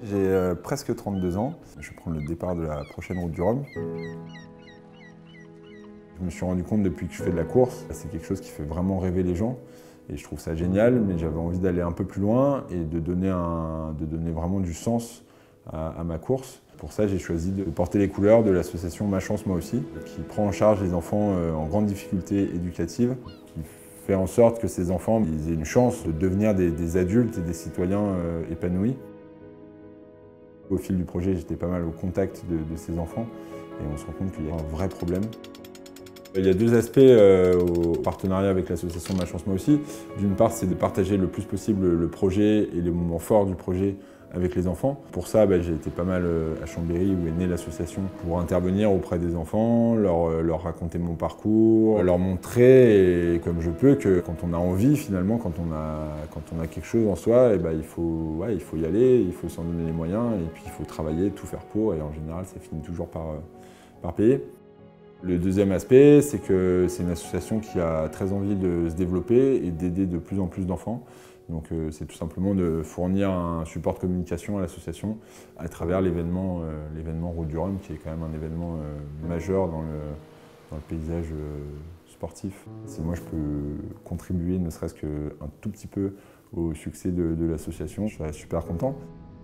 J'ai presque 32 ans. Je vais prendre le départ de la prochaine route du Rhum. Je me suis rendu compte depuis que je fais de la course, c'est quelque chose qui fait vraiment rêver les gens. Et je trouve ça génial, mais j'avais envie d'aller un peu plus loin et de donner vraiment du sens à ma course. Pour ça, j'ai choisi de porter les couleurs de l'association Ma Chance Moi Aussi, qui prend en charge les enfants en grande difficulté éducative, qui fait en sorte que ces enfants aient une chance de devenir des adultes et des citoyens épanouis. Au fil du projet, j'étais pas mal au contact de ces enfants et on se rend compte qu'il y a un vrai problème. Il y a deux aspects au partenariat avec l'association Ma Chance Moi Aussi. D'une part, c'est de partager le plus possible le projet et les moments forts du projet avec les enfants. Pour ça, j'ai été pas mal à Chambéry où est née l'association pour intervenir auprès des enfants, leur raconter mon parcours, leur montrer, comme je peux, que quand on a envie, finalement, quand on a quelque chose en soi, il faut y aller, il faut s'en donner les moyens et puis il faut travailler, tout faire pour et en général, ça finit toujours par payer. Le deuxième aspect, c'est que c'est une association qui a très envie de se développer et d'aider de plus en plus d'enfants. Donc c'est tout simplement de fournir un support de communication à l'association à travers l'événement Route du Rhum, qui est quand même un événement majeur dans le paysage sportif. Si moi je peux contribuer ne serait-ce qu'un tout petit peu au succès de l'association, je serais super content.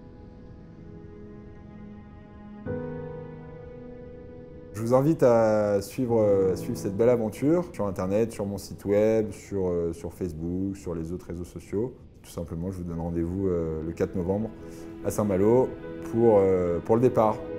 Je vous invite à suivre cette belle aventure sur Internet, sur mon site web, sur Facebook, sur les autres réseaux sociaux. Tout simplement, je vous donne rendez-vous le 4 novembre à Saint-Malo pour le départ.